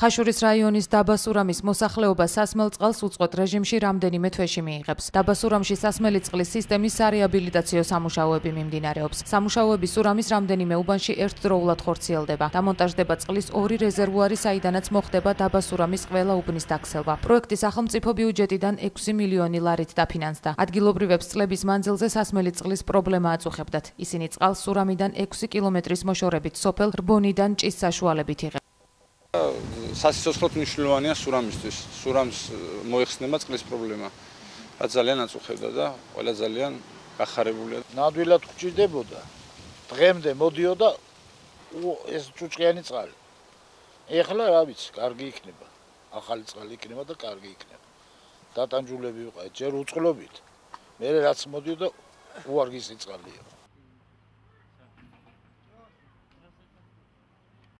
ხაშურის რაიონის დაბა სურამის მოსახლეობა სასმელ წყალს უწყოთ რეჟიმში რამდენიმე თვეში მიიღებს. დაბა სურამში სასმელი წყლის სისტემის სარეაბილიტაციო სამუშაოები მიმდინარეობს. სამუშაოები სურამის რამდენიმე უბანში ერთდროულად ხორციელდება. დამონტაჟდება წყლის 2 რეზერვუარი, საიდანაც მოხდება დაბა სურამის ყველა უბნის დაქცევა. პროექტი სახელმწიფო ბიუჯეტიდან 6 მილიონი ლარით დაფინანსდა. ადგილობრივებს წლების მანძილზე სასმელი წყლის პრობლემა აწუხებდათ. ისინი წყალს სურამიდან 6 კილომეტრის მოშორებით სოფელ რბონიდან ჭის საშუალებით იღებენ. სასიცოცხლოდ მნიშვნელოვანია სურამისთვის. სურამს მოიხსნება წყლის პრობლემა. რაც ძალიან აწუხებდა და ყველა ძალიან გახარებულია. ნადვილად გვჭირდებოდა. დღემდე მოდიოდა ეს ჭუჭყიანი წყალი. ეხლა რა ვიცი, კარგი იქნება. ახალი წყალი იქნება და კარგი იქნება. დატანჯულები ვიყავით, ჯერ უწყლობით. მე რაც მოდიოდა უარგისი წყალია.